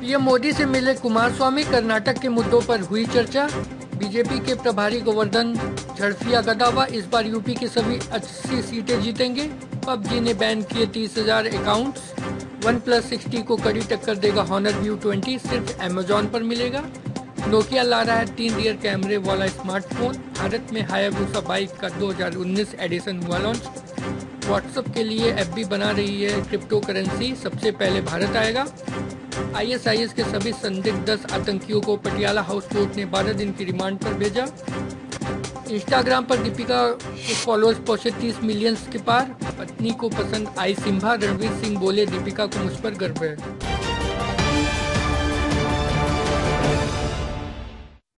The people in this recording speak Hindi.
पीएम मोदी से मिले कुमारस्वामी, कर्नाटक के मुद्दों पर हुई चर्चा। बीजेपी के प्रभारी गोवर्धन झड़फिया का दावा, इस बार यूपी की सभी 80 सीटें जीतेंगे। पबजी ने बैन किए 30,000 अकाउंट्स। OnePlus 60 को कड़ी टक्कर देगा Honor View 20, सिर्फ अमेजॉन पर मिलेगा। नोकिया ला रहा है 3 रियर कैमरे वाला स्मार्टफोन। भारत में हायाबुसा बाइक का 2019 एडिशन हुआ लॉन्च। व्हाट्सएप के लिए FB बना रही है क्रिप्टो करेंसी, सबसे पहले भारत आएगा। ISIS के सभी संदिग्ध 10 आतंकियों को पटियाला हाउस कोर्ट ने 12 दिन की रिमांड पर भेजा। इंस्टाग्राम पर दीपिका के फॉलोअर्स पहुंचे 30 मिलियन के पार। पत्नी को पसंद आई सिम्बा, रणवीर सिंह बोले दीपिका को मुझ पर गर्व है।